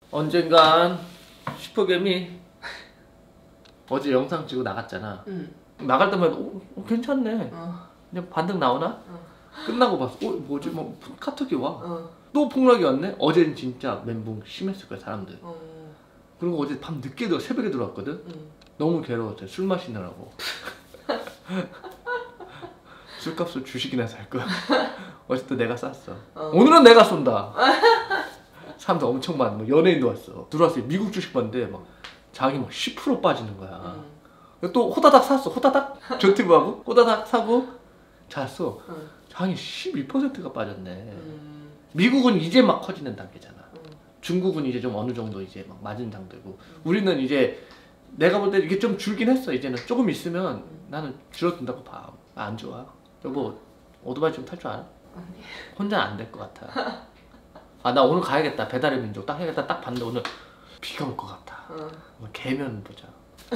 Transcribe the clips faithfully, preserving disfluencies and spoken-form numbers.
언젠간 슈퍼겜이 어제 영상 찍고 나갔잖아. 응. 나갈 때마다 어, 어, 괜찮네. 어. 그냥 반등 나오나? 어. 끝나고 봤어. 어 뭐지? 뭐 카톡이 와. 어. 또 폭락이 왔네? 어제는 진짜 멘붕 심했을 거야 사람들. 어. 그리고 어제 밤 늦게 들어 새벽에 들어왔거든? 응. 너무 괴로웠대. 술 마시느라고. 술값을 주식이나 살 거야. 어쨌든 내가 쌌어. 어. 오늘은 내가 쏜다. 사람들 엄청 많아. 뭐 연예인도 왔어. 들어왔어요. 미국 주식 봤는데 막 장이 막 십 퍼센트 빠지는 거야. 응. 또 호다닥 샀어. 호다닥? 전티브하고 호다닥 사고 잤어. 응. 장이 십이 퍼센트가 빠졌네. 음. 미국은 이제 막 커지는 단계잖아. 응. 중국은 이제 좀 어느 정도 이제 막 맞은 상태고 우리는 이제 내가 볼 때 이게 좀 줄긴 했어. 이제는 조금 있으면 나는 줄어든다고 봐. 안 좋아. 여보 오토바이 좀 탈 줄 알아? 아니. 혼자 안 될 것 같아. 아 나 오늘 가야겠다. 배달의 민족 딱 해야겠다. 딱 봤는데 오늘 비가 올 것 같아. 어. 개면 보자.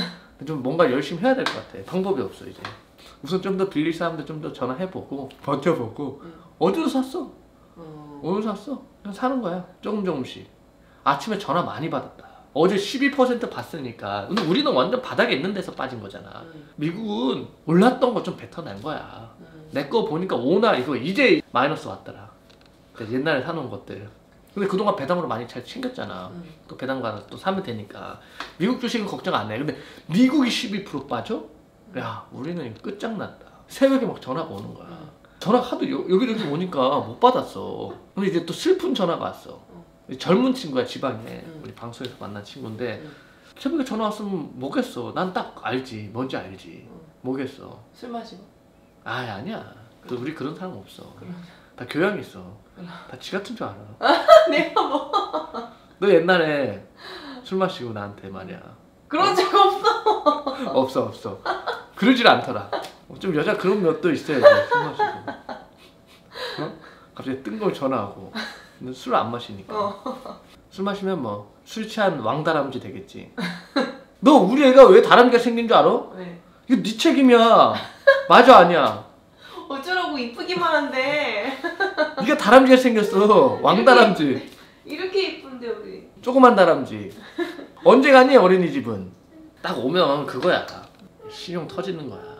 좀 뭔가 열심히 해야 될 것 같아. 방법이 없어 이제. 우선 좀 더 빌릴 사람들 좀 더 전화해보고 버텨보고. 응. 어제도 샀어. 어. 오늘 샀어. 그냥 사는 거야. 조금 조금씩. 아침에 전화 많이 받았다. 어제 십이 퍼센트 봤으니까. 근데 우리는 완전 바닥에 있는 데서 빠진 거잖아. 응. 미국은 올랐던 거 좀 뱉어낸 거야. 응. 내 거 보니까 오나 이거 이제 마이너스 왔더라. 옛날에 사놓은 것들. 근데 그동안 배당으로 많이 잘 챙겼잖아. 응. 또 배당 가서 또 사면 되니까. 미국 주식은 걱정 안 해. 근데 미국이 십이 퍼센트 빠져? 야 우리는 끝장났다. 새벽에 막 전화가 오는 거야. 응. 전화 하도 여, 여기저기 오니까 못 받았어. 근데 이제 또 슬픈 전화가 왔어. 젊은 친구야 지방에. 응. 우리 방송에서 만난 친구인데 응. 새벽에 전화 왔으면 뭐겠어. 난 딱 알지. 뭔지 알지. 응. 뭐겠어. 술 마시고? 아 아니야. 그 우리 그런 사람 없어. 그럼. 다 교양이 있어. 그럼. 다 지 같은 줄 알아. 내가 뭐? 너 옛날에 술 마시고 나한테 말이야. 그런 적 없어. 없어 없어. 그러질 않더라. 좀 여자 그런 것도 있어야지. 술 마시고. 어? 갑자기 뜬걸 전화하고. 근데 술 안 마시니까. 어. 술 마시면 뭐 술 취한 왕다람쥐 되겠지. 너 우리 애가 왜 다람쥐가 생긴 줄 알아? 왜? 이거 네 책임이야. 맞아 아니야? 어쩌라고 이쁘기만 한데. 네가 다람쥐가 생겼어. 왕다람쥐. 이렇게 이쁜데 우리. 조그만 다람쥐. 언제 가니 어린이집은? 딱 오면 그거야. 신용 터지는 거야.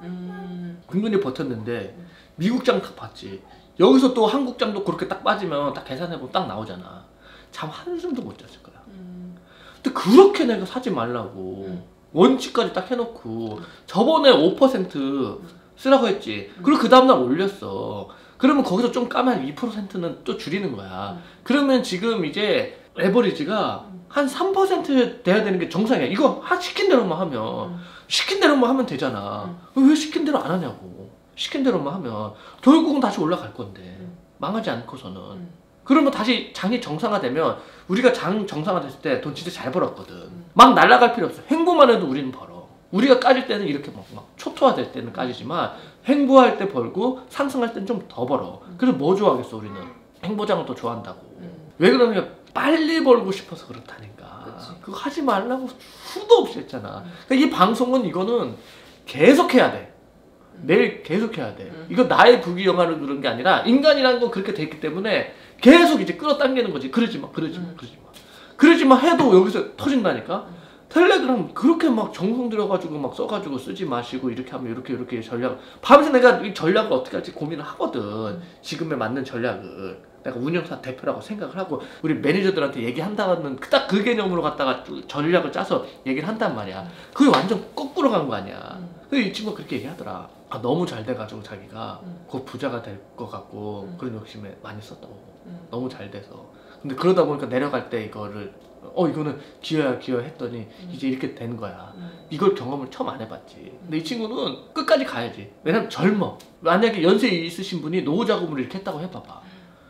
음. 근근히 버텼는데 미국장 딱 봤지. 여기서 또 한국장도 그렇게 딱 빠지면 딱 계산해보면 딱 나오잖아. 잠 한숨도 못 잤을 거야. 음. 근데 그렇게 내가 사지 말라고 음. 원칙까지 딱 해놓고 저번에 오 퍼센트 쓰라고 했지. 그리고 그 다음날 올렸어. 그러면 거기서 좀 까면 이 퍼센트는 또 줄이는 거야. 그러면 지금 이제 에버리지가 한 삼 퍼센트 돼야 되는 게 정상이야. 이거 하 시킨 대로만 하면 시킨 대로만 하면 되잖아. 왜 시킨 대로 안 하냐고. 시킨 대로만 하면 결국은 다시 올라갈 건데 망하지 않고서는. 그러면 다시 장이 정상화되면 우리가 장 정상화됐을 때 돈 진짜 잘 벌었거든. 막 날아갈 필요 없어. 횡보만 해도 우리는 벌어. 우리가 까질 때는 이렇게 막, 막 초토화될 때는 까지지만 횡보할 때 벌고 상승할 때는 좀 더 벌어. 그래서 뭐 좋아하겠어 우리는. 횡보장을 더 좋아한다고. 왜 그러냐면 빨리 벌고 싶어서 그렇다니까. 그치. 그거 하지 말라고 수도 없이 했잖아. 그러니까 이 방송은 이거는 계속 해야 돼. 매일 계속 해야 돼. 음. 이거 나의 부귀영화를 그런 게 아니라 인간이라는 건 그렇게 돼 있기 때문에 계속 이제 끌어당기는 거지. 그러지 마, 그러지 마, 음. 그러지 마. 그러지 마 해도 여기서 터진다니까. 음. 텔레그램 그렇게 막 정성 들여가지고 막 써가지고 쓰지 마시고 이렇게 하면 이렇게 이렇게 전략. 밤새 내가 이 전략을 어떻게 할지 고민을 하거든. 음. 지금에 맞는 전략을. 내가 운영사 대표라고 생각을 하고 우리 매니저들한테 얘기한다는 딱 그 개념으로 갖다가 전략을 짜서 얘기를 한단 말이야. 그게 완전 거꾸로 간 거 아니야. 근데 이 친구가 그렇게 얘기하더라. 아, 너무 잘 돼가지고 자기가 곧 부자가 될 것 같고 그런 욕심에 많이 썼다고. 너무 잘 돼서. 근데 그러다 보니까 내려갈 때 이거를 어 이거는 기여야 기여 했더니 이제 이렇게 된 거야. 이걸 경험을 처음 안 해봤지. 근데 이 친구는 끝까지 가야지. 왜냐면 젊어. 만약에 연세 있으신 분이 노후 자금으로 이렇게 했다고 해봐봐.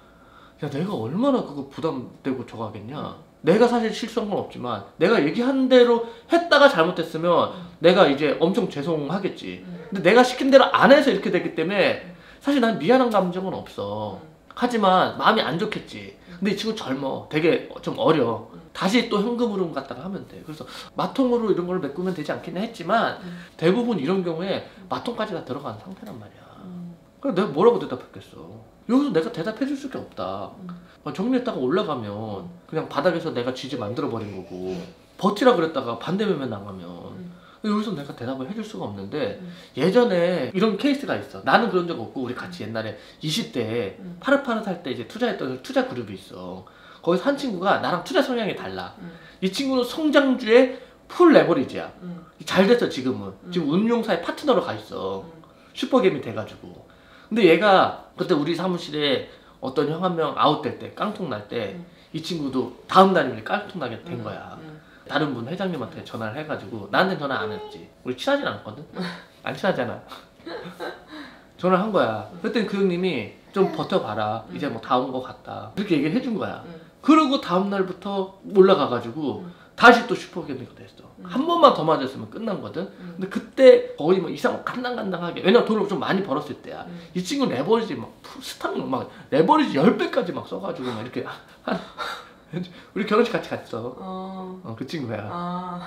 야 내가 얼마나 그거 부담되고 저거 하겠냐. 내가 사실 실수한 건 없지만 내가 얘기한 대로 했다가 잘못했으면 내가 이제 엄청 죄송하겠지. 근데 내가 시킨 대로 안 해서 이렇게 됐기 때문에 사실 난 미안한 감정은 없어. 하지만 마음이 안 좋겠지. 근데 이 친구 젊어. 되게 좀 어려. 다시 또 현금으로 갖다가 하면 돼. 그래서 마통으로 이런 걸 메꾸면 되지 않겠냐 했지만 대부분 이런 경우에 마통까지 다 들어가는 상태란 말이야. 그래서 내가 뭐라고 대답했겠어. 여기서 내가 대답해 줄 수가 없다. 음. 정리했다가 올라가면 그냥 바닥에서 내가 쥐지 만들어 버린 거고, 버티라 그랬다가 반대면면 나가면 음. 여기서 내가 대답을 해줄 수가 없는데, 음. 예전에 이런 케이스가 있어. 나는 그런 적 없고 우리 같이 옛날에 이십 대 음. 파릇파릇할 때 이제 투자했던 투자 그룹이 있어. 거기서 한 친구가 나랑 투자 성향이 달라. 음. 이 친구는 성장주의 풀 레버리지야. 음. 잘 됐어 지금은. 음. 지금 운용사의 파트너로 가 있어. 음. 슈퍼게임이 돼가지고. 근데 얘가 그때 우리 사무실에 어떤 형 한 명 아웃될 때, 깡통 날 때 이 음. 친구도 다음 날이면 깡통 나게 된 음. 거야. 음. 다른 분 회장님한테 전화를 해가지고, 나한테 전화 안 했지. 우리 친하진 않거든. 안 친하잖아. 전화를 한 거야. 그랬더니 그 형님이 좀 버텨봐라. 이제 뭐 다 온 거 같다. 그렇게 얘기를 해준 거야. 음. 그러고 다음 날부터 올라가가지고 음. 다시 또 슈퍼게임이 됐어. 음. 한 번만 더 맞았으면 끝난 거든. 음. 근데 그때 거의 뭐 이상 간당간당하게, 왜냐면 돈을 좀 많이 벌었을 때야. 음. 이 친구 레버리지 막 스탁 막 레버리지 십 배까지 막 써가지고 막 이렇게 한 우리 결혼식 같이 갔어. 어. 어, 그 친구야. 아.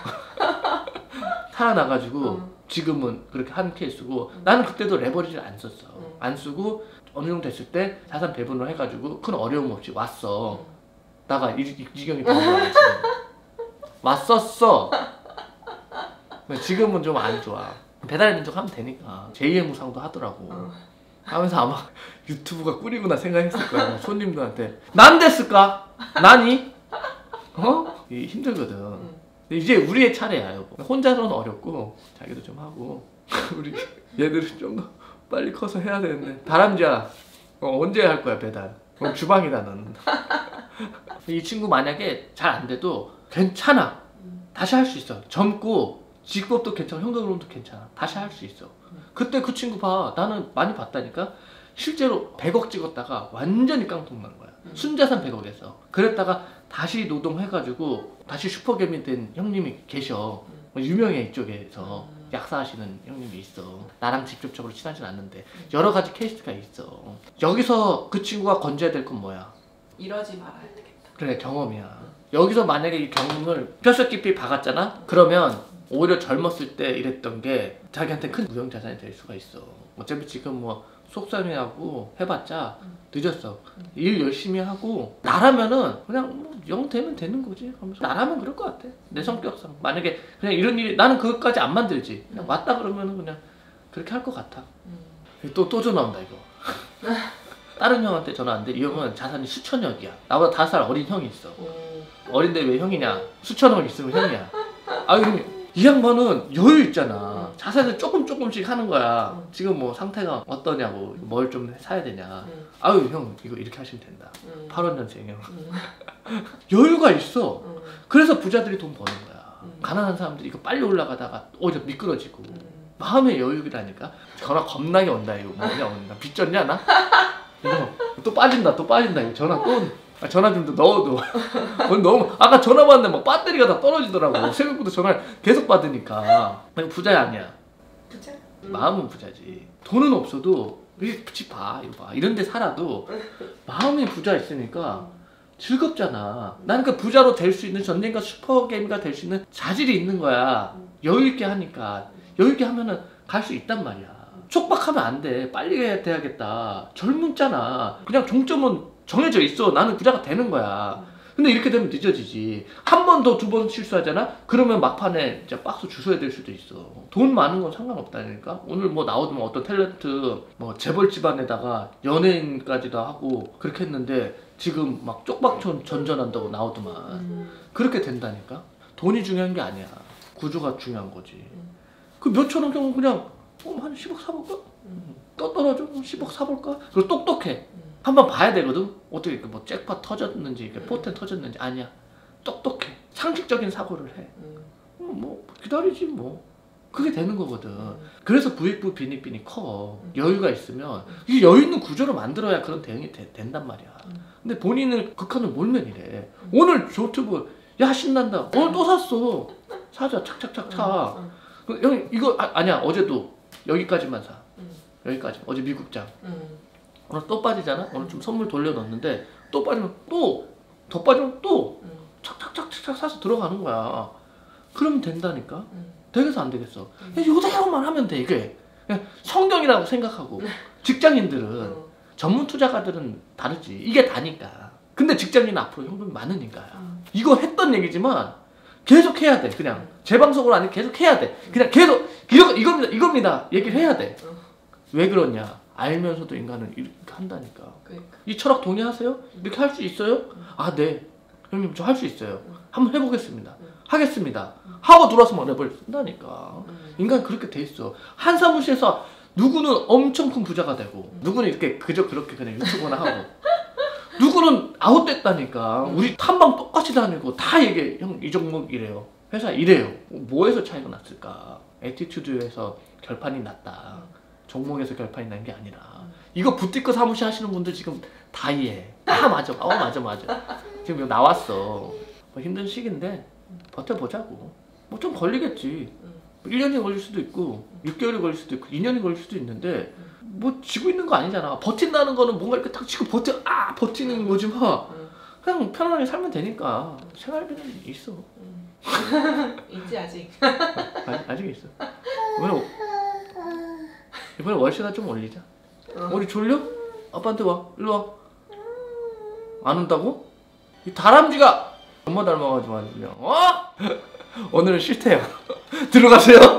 살아나가지고 음. 지금은 그렇게 한 케이스고, 음. 나는 그때도 레버리지를 안 썼어. 음. 안 쓰고 어느 정도 됐을 때 자산 배분을 해가지고 큰 어려움 없이 왔어. 음. 나가 이, 이 지경이 된 거야. 지금. 왔었어. 근데 지금은 좀 안 좋아. 배달의 민족 하면 되니까 제이의 무상도 하더라고. 어. 하면서 아마 유튜브가 꿀이구나 생각했을 거야. 손님들한테 난 됐을까? 나니? 어? 이 힘들거든. 음. 근데 이제 우리의 차례야, 여보. 혼자서는 어렵고 자기도 좀 하고 우리 얘들은 좀 더 빨리 커서 해야 되는데. 다람쥐야, 어, 언제 할 거야 배달? 어, 주방이다 너는. 이 친구 만약에 잘 안 돼도 괜찮아. 음. 다시 할 수 있어. 젊고 직업도 괜찮아, 현금으로도 괜찮아. 다시 할 수 있어. 그때 그 친구 봐, 나는 많이 봤다니까. 실제로 백억 찍었다가 완전히 깡통 난 거야. 음. 순자산 백억에서. 그랬다가 다시 노동해가지고 다시 슈퍼게임이 된 형님이 계셔. 유명해 이쪽에서. 음. 약사하시는 형님이 있어. 나랑 직접적으로 친하진 않는데 여러 가지 케이스가 있어. 여기서 그 친구가 건져야 될 건 뭐야? 이러지 말아야 되겠다. 그래, 경험이야. 여기서 만약에 이 경험을 뼛속 깊이 박았잖아? 그러면 오히려 젊었을 때 이랬던 게 자기한테 큰 무형자산이 될 수가 있어. 어차피 지금 뭐 속상해하고 해봤자 늦었어. 일 열심히 하고 나라면은 그냥 뭐 영 되면 되는 거지. 하면서 나라면 그럴 것 같아. 내 성격상. 만약에 그냥 이런 일이, 나는 그것까지 안 만들지. 그냥 왔다 그러면은 그냥 그렇게 할 것 같아. 음. 또, 또 전화 온다 이거. 다른 형한테 전화 왔는데 이 형은 자산이 수천억이야. 나보다 다섯 살 어린 형이 있어. 오. 어린데 왜 형이냐? 수천억 있으면 형이야. 아유, 형님. 이 양반은 여유 있잖아. 자산을 조금 조금씩 하는 거야. 음. 지금 뭐 상태가 어떠냐고, 뭘 좀 사야 되냐. 음. 아유, 형 이거 이렇게 하시면 된다. 음. 팔 년생 형. 음. 여유가 있어. 음. 그래서 부자들이 돈 버는 거야. 음. 가난한 사람들이 이거 빨리 올라가다가 어저 미끄러지고. 음. 마음의 여유라니까. 전화 겁나게 온다 이거. 뭐냐 온다. 빚졌냐 나? 이거 또 빠진다 또 빠진다 이거. 전화 또 아, 전화 좀 더 넣어도. 오늘 너무 아까 전화 받는데 막 배터리가 다 떨어지더라고. 새벽부터 전화를 계속 받으니까. 이거 부자 아니야. 부자? 마음은 부자지. 돈은 없어도 이 집 봐, 이거 봐. 이런 데 살아도 마음이 부자 있으니까 즐겁잖아. 나는 그 부자로 될 수 있는, 전쟁가 슈퍼게임가 될 수 있는 자질이 있는 거야. 여유 있게 하니까. 여유 있게 하면은 갈 수 있단 말이야. 촉박하면 안 돼. 빨리 해야 돼야겠다. 젊잖아. 그냥 종점은 정해져 있어. 나는 부자가 되는 거야. 근데 이렇게 되면 늦어지지. 한 번 더 두 번 실수하잖아? 그러면 막판에 진짜 박수 주셔야 될 수도 있어. 돈 많은 건 상관없다니까? 오늘 뭐 나오면 어떤 탤런트, 뭐 재벌 집안에다가 연예인까지도 하고 그렇게 했는데 지금 막 쪽박촌 전전한다고 나오더만. 음. 그렇게 된다니까? 돈이 중요한 게 아니야. 구조가 중요한 거지. 음. 그 몇천원 경우 그냥 어, 한 십억 사볼까? 음. 떠 떨어져? 십억 사볼까? 그리고 똑똑해. 음. 한번 봐야 되거든? 어떻게 뭐 잭팟 터졌는지, 포텐 터졌는지. 아니야. 똑똑해. 상식적인 사고를 해. 음. 어, 뭐 기다리지 뭐. 그게 되는 거거든. 음. 그래서 부익부 빈익빈이 커. 여유가 있으면 이 여유 있는 구조를 만들어야 그런 대응이 되, 된단 말이야. 근데 본인을 극한을 몰면 이래. 오늘 조튜브 야 신난다. 오늘 또 샀어. 사자 착착착 차. 음. 그, 형 이거 아, 아니야 어제도 여기까지만 사. 음. 여기까지. 어제 미국장. 음. 오늘 또 빠지잖아. 오늘 좀 선물 돌려놨는데 또 빠지면 또 더 빠지면 또 음. 착착착착 사서 들어가는 거야. 그러면 된다니까. 음. 되겠어 안 되겠어? 음. 그냥 요대로만 하면 돼 이게. 그냥 성경이라고 생각하고 직장인들은 음. 전문 투자가들은 다르지. 이게 다니까. 근데 직장인은 앞으로 현금이 많으니까요. 음. 이거 했던 얘기지만 계속 해야 돼. 그냥 재방송으로 아니고 계속 해야 돼. 그냥 계속 이거 이겁니다. 이겁니다. 얘기를 해야 돼. 음. 왜 그러냐? 알면서도 인간은 이렇게 한다니까. 그러니까. 이 철학 동의하세요? 이렇게 할 수 있어요? 아, 네. 형님 저 할 수 있어요. 한번 해보겠습니다. 하겠습니다. 하고 들어와서 막 랩을 쓴다니까. 음. 인간 그렇게 돼 있어. 한 사무실에서 누구는 엄청 큰 부자가 되고 누구는 이렇게 그저 그렇게 그냥 유튜브나 하고 누구는 아웃됐다니까. 우리 탐방 똑같이 다니고 다 얘기해. 형 이 종목 이래요. 회사 이래요. 뭐에서 차이가 났을까? 애티튜드에서 결판이 났다. 종목에서 결판이 난 게 아니라 이거 부티크 사무실 하시는 분들 지금 다 이해해. 아 맞아. 어 맞아 맞아. 지금 이거 나왔어. 뭐 힘든 시기인데 버텨보자고. 뭐 좀 걸리겠지. 일 년이 걸릴 수도 있고 육 개월이 걸릴 수도 있고 이 년이 걸릴 수도 있는데 뭐 지고 있는 거 아니잖아. 버틴다는 거는 뭔가 이렇게 탁 치고 버텨 아 버티는 거지 뭐. 그냥 편안하게 살면 되니까. 생활비는 있어. 있지 아직. 아, 아직 있어. 이번에 이번에 월세나 좀 올리자. 어. 우리 졸려? 아빠한테 와. 일로 와. 안 온다고? 이 다람쥐가 엄마 닮아가지고 아주 그냥 어? 오늘은 싫대요. 들어가세요.